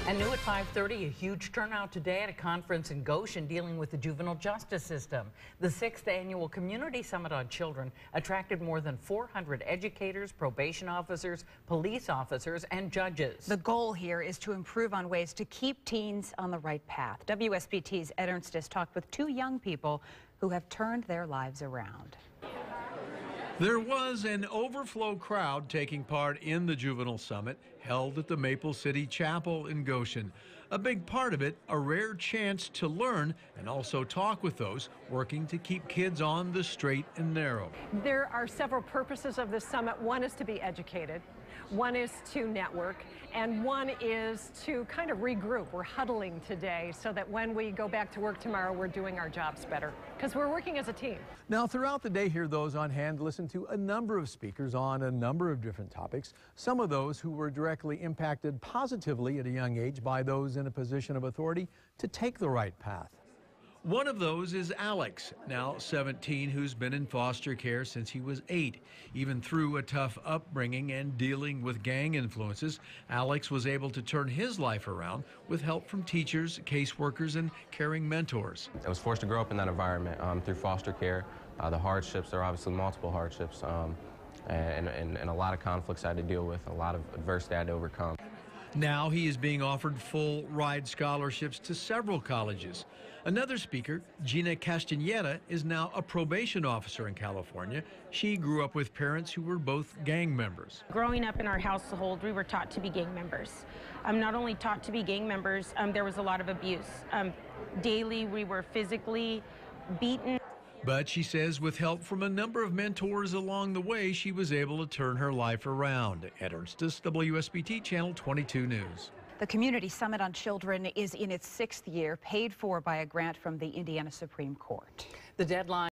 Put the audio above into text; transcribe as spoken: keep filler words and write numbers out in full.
And new at five thirty, a huge turnout today at a conference in Goshen dealing with the juvenile justice system. The sixth annual Community Summit on Children attracted more than four hundred educators, probation officers, police officers, and judges. The goal here is to improve on ways to keep teens on the right path. W S B T's Ed Ernstis talked with two young people who have turned their lives around. There was an overflow crowd taking part in the Juvenile Summit held at the Maple City Chapel in Goshen. A big part of it, a rare chance to learn and also talk with those working to keep kids on the straight and narrow. There are several purposes of this summit. One is to be educated, one is to network, and one is to kind of regroup. We're huddling today so that when we go back to work tomorrow, we're doing our jobs better because we're working as a team. Now, throughout the day here, those on hand listen to a number of speakers on a number of different topics, some of those who were directly impacted positively at a young age by those in a position of authority to take the right path. One of those is Alex, now seventeen, who's been in foster care since he was eight. Even through a tough upbringing and dealing with gang influences, Alex was able to turn his life around with help from teachers, caseworkers, and caring mentors. I was forced to grow up in that environment um, through foster care. Uh, the hardships, there are obviously multiple hardships, um, and, and, and a lot of conflicts I had to deal with, a lot of adversity I had to overcome. Now he is being offered full ride scholarships to several colleges. Another speaker, Gina Castaneda, is now a probation officer in California. She grew up with parents who were both gang members. Growing up in our household, we were taught to be gang members. Um, not only taught to be gang members, um, there was a lot of abuse. Um, daily, we were physically beaten. But she says with help from a number of mentors along the way, she was able to turn her life around. Ed Ernstis, W S B T Channel twenty-two News. The Community Summit on Children is in its sixth year, paid for by a grant from the Indiana Supreme Court. The deadline